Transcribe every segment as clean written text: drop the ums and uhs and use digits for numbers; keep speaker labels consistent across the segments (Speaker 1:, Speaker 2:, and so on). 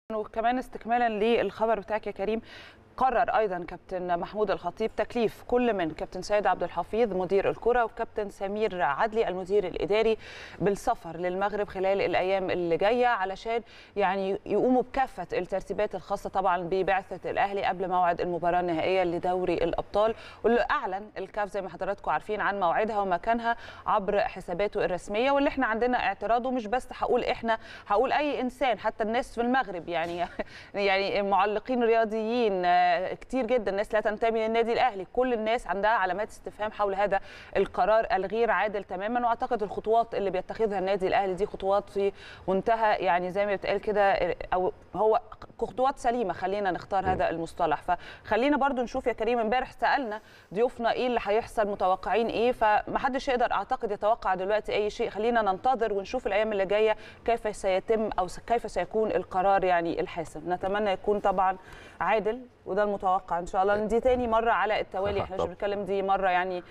Speaker 1: وكمان استكمالا للخبر بتاعك يا كريم، قرر ايضا كابتن محمود الخطيب تكليف كل من كابتن سيد عبد الحفيظ مدير الكره وكابتن سمير عدلي المدير الاداري بالسفر للمغرب خلال الايام اللي جايه علشان يعني يقوموا بكافه الترتيبات الخاصه طبعا ببعثه الاهلي قبل موعد المباراه النهائيه لدوري الابطال، واللي اعلن الكاف زي ما حضراتكم عارفين عن موعدها ومكانها عبر حساباته الرسميه. واللي احنا عندنا اعتراض، ومش بس هقول احنا، هقول اي انسان حتى الناس في المغرب يعني معلقين رياضيين كتير جدا، الناس لا تنتمي للنادي الاهلي، كل الناس عندها علامات استفهام حول هذا القرار الغير عادل تماما. واعتقد الخطوات اللي بيتخذها النادي الاهلي دي خطوات في منتهى يعني زي ما بتقال كده، او هو خطوات سليمه، خلينا نختار هذا المصطلح. فخلينا برضو نشوف يا كريم، امبارح سالنا ضيوفنا ايه اللي هيحصل، متوقعين ايه، فمحدش يقدر اعتقد يتوقع دلوقتي اي شيء. خلينا ننتظر ونشوف الايام اللي جايه كيف سيتم او كيف سيكون القرار يعني الحاسم. نتمنى يكون طبعا عادل، وده المتوقع ان شاء الله. دي تاني مره على التوالي، احنا مش بنتكلم دي مره يعني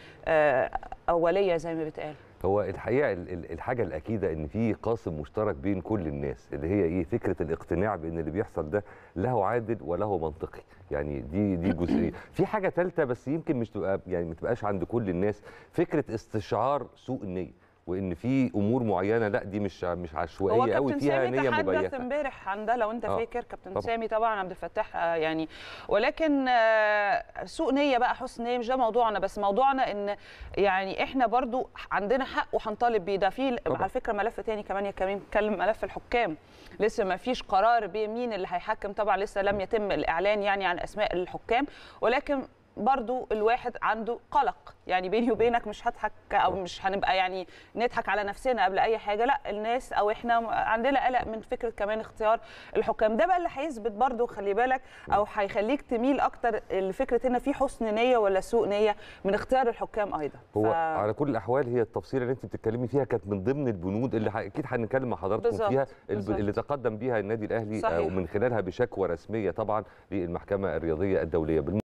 Speaker 1: اوليه زي ما بيتقال.
Speaker 2: هو الحقيقه الحاجه الاكيده ان في قاسم مشترك بين كل الناس، اللي هي ايه؟ فكره الاقتناع بان اللي بيحصل ده له عادل وله منطقي. يعني دي جزئيه. في حاجه ثالثه بس يمكن مش تبقى يعني ما تبقاش عند كل الناس، فكره استشعار سوء النيه، وان في امور معينه لا دي مش عشوائيه قوي، فيها نيه مبيته.
Speaker 1: تحدث امبارح عن ده لو انت فاكر كابتن سامي طبعا عبد الفتاح يعني، ولكن سوء نيه بقى حسن نيه مش ده موضوعنا، بس موضوعنا ان يعني احنا برضو عندنا حق وهنطالب بيه. ده في على فكره ملف تاني كمان يا كريم، بنتكلم ملف الحكام، لسه ما فيش قرار بمين اللي هيحكم، طبعا لسه لم يتم الاعلان يعني عن اسماء الحكام، ولكن برضو الواحد عنده قلق. يعني بيني وبينك مش هضحك او مش هنبقى يعني نضحك على نفسنا قبل اي حاجه، لا الناس او احنا عندنا قلق من فكره كمان اختيار الحكام. ده بقى اللي هيثبت برضو، خلي بالك، او هيخليك تميل اكتر لفكره ان في حسن نيه ولا سوء نيه من اختيار الحكام ايضا.
Speaker 2: هو على كل الاحوال هي التفصيله اللي انت بتتكلمي فيها كانت من ضمن البنود اللي اكيد هنتكلم مع حضراتكم فيها، اللي تقدم بيها النادي الاهلي ومن خلالها بشكوى رسميه طبعا للمحكمه الرياضيه الدوليه.